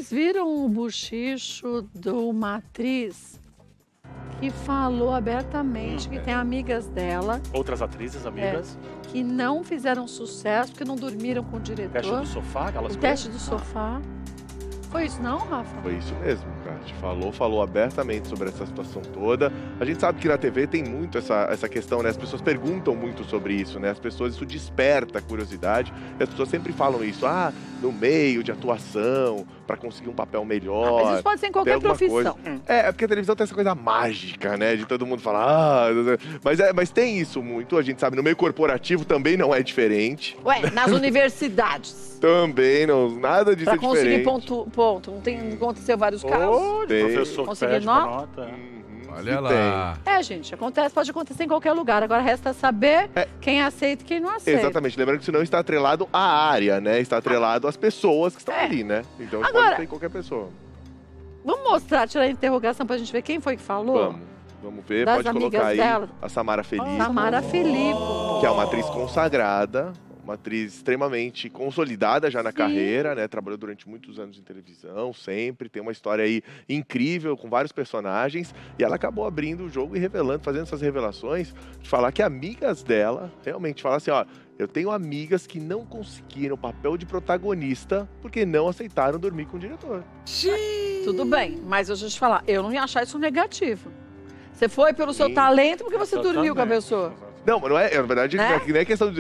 Vocês viram o bochicho de uma atriz que falou abertamente que tem amigas dela... Outras atrizes, amigas? Que não fizeram sucesso porque não dormiram com o diretor. Teste do sofá, aquelas coisas? Teste do sofá. Foi isso não, Rafa? Foi isso mesmo, Kátia. Falou abertamente sobre essa situação toda. A gente sabe que na TV tem muito essa questão, né? As pessoas perguntam muito sobre isso, né? As pessoas, isso desperta a curiosidade. E as pessoas sempre falam isso, no meio de atuação, para conseguir um papel melhor. Mas isso pode ser em qualquer profissão. É porque a televisão tem essa coisa mágica, né? De todo mundo falar, mas tem isso muito, a gente sabe, no meio corporativo também não é diferente. Ué, nas universidades. Também não, nada disso é diferente. Pra conseguir ponto. Não aconteceu vários casos? Professor que pede nota. Olha lá. Gente, pode acontecer em qualquer lugar. Agora resta saber quem aceita e quem não aceita. Exatamente, lembrando que isso não está atrelado à área, né? Está atrelado às pessoas que estão ali, né? Então agora, pode ser qualquer pessoa. Vamos mostrar, tirar a interrogação pra gente ver quem foi que falou? Vamos ver, das pode colocar aí dela. A Samara Filippo. Samara Filippo. Que é uma atriz consagrada. Uma atriz extremamente consolidada já na carreira, né? Trabalhou durante muitos anos em televisão, sempre. Tem uma história aí incrível, com vários personagens. E ela acabou abrindo o jogo e revelando, fazendo essas revelações, de falar que amigas dela, realmente, falar assim, eu tenho amigas que não conseguiram papel de protagonista porque não aceitaram dormir com o diretor. Tudo bem, mas deixa eu te falar, eu não ia achar isso negativo. Você foi pelo seu talento porque você dormiu com a pessoa. Não, mas não é, na verdade, não é questão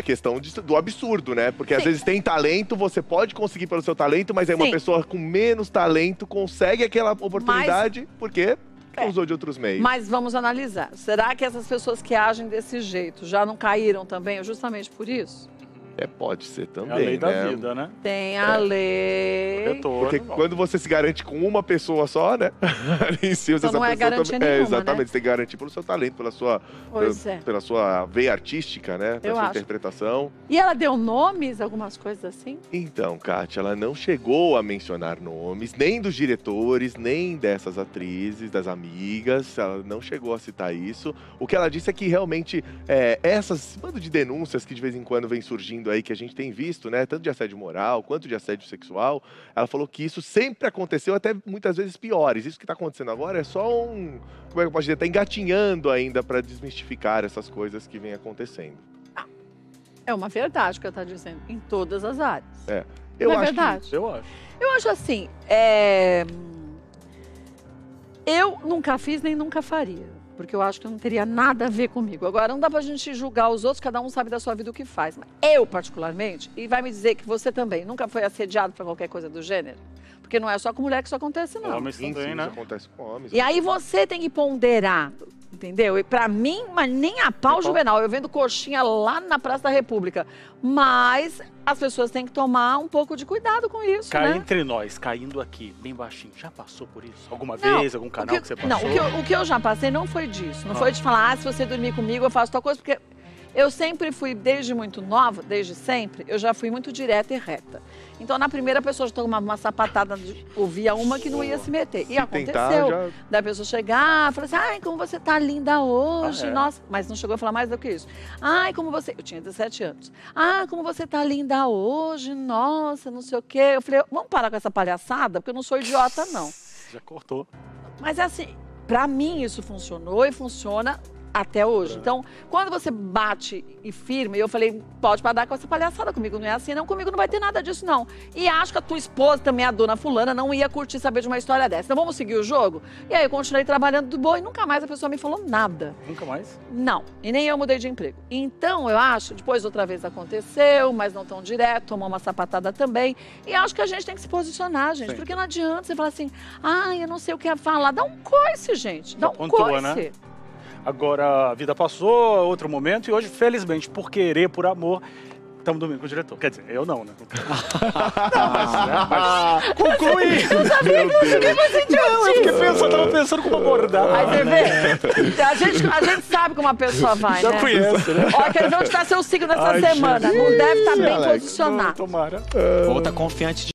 do absurdo, né? Porque às vezes tem talento, você pode conseguir pelo seu talento, mas aí uma pessoa com menos talento consegue aquela oportunidade porque usou de outros meios. Mas vamos analisar. Será que essas pessoas que agem desse jeito já não caíram também justamente por isso? Pode ser também, é a lei da vida, né? Tem a lei. Retorno, porque quando você se garante com uma pessoa só, né? Ali em cima, então não é garantia nenhuma, exatamente, né? você tem que garantir pelo seu talento, pela sua veia artística, né? Pela sua interpretação. E ela deu nomes, algumas coisas assim? Então, Kátia, ela não chegou a mencionar nomes, nem dos diretores, nem dessas atrizes, das amigas. Ela não chegou a citar isso. O que ela disse é que realmente essas bando de denúncias que de vez em quando vem surgindo aí, que a gente tem visto, né, tanto de assédio moral quanto de assédio sexual, ela falou que isso sempre aconteceu, até muitas vezes piores. Isso que está acontecendo agora é só como é que eu posso dizer, está engatinhando ainda para desmistificar essas coisas que vêm acontecendo. É uma verdade o que ela está dizendo, em todas as áreas. Eu acho verdade? Eu acho. Eu acho assim, eu nunca fiz nem nunca faria. Porque eu acho que não teria nada a ver comigo. Agora, não dá pra gente julgar os outros, cada um sabe da sua vida o que faz. Mas eu, particularmente, e vai me dizer que você também nunca foi assediado por qualquer coisa do gênero? Porque não é só com mulher que isso acontece, não. Homens também, né? Isso acontece com homens. E aí você tem que ponderar, entendeu? E pra mim, mas nem a pau juvenal. Eu vendo coxinha lá na Praça da República. Mas as pessoas têm que tomar um pouco de cuidado com isso, Cá né? entre nós, caindo aqui, bem baixinho, já passou por isso? Alguma vez? Algum canal que você passou? Não, o que eu já passei não foi disso. Não foi de falar, se você dormir comigo, eu faço tal coisa, porque eu sempre fui, desde muito nova, desde sempre, eu já fui muito direta e reta. Então, na primeira pessoa já tomava uma sapatada, ouvia uma que não ia se meter. E aconteceu. Da pessoa chegar, falar assim, ai, como você tá linda hoje, nossa. Mas não chegou a falar mais do que isso. Ai, como você... Eu tinha 17 anos. Ah, como você tá linda hoje, nossa, não sei o quê. Eu falei, vamos parar com essa palhaçada, porque eu não sou idiota, não. Já cortou. Mas assim, pra mim isso funcionou e funciona até hoje. Então, quando você bate e firma, eu falei, pode parar com essa palhaçada, comigo não é assim, não, comigo não vai ter nada disso, não. E acho que a tua esposa, também a dona fulana, não ia curtir saber de uma história dessa. Então, vamos seguir o jogo? E aí, eu continuei trabalhando do bom e nunca mais a pessoa me falou nada. Nunca mais? Não, e nem eu mudei de emprego. Então, eu acho, depois outra vez aconteceu, mas não tão direto, tomou uma sapatada também. E acho que a gente tem que se posicionar, gente, porque não adianta você falar assim, eu não sei o que é falar. Dá um coice, gente, dá um coice. Né? Agora, a vida passou, outro momento, e hoje, felizmente, por querer, por amor, estamos dormindo com o diretor. Quer dizer, eu não, né? Mas conclui! Eu sabia que eu fiquei mais idiotinho. Eu tava pensando como abordar. Aí você vê, a gente sabe como a pessoa vai, já né? Conheço, né? Ó, quero ver onde tá seu signo nessa semana. Não deve estar bem Alex, posicionado. Tomara. Volta confiante de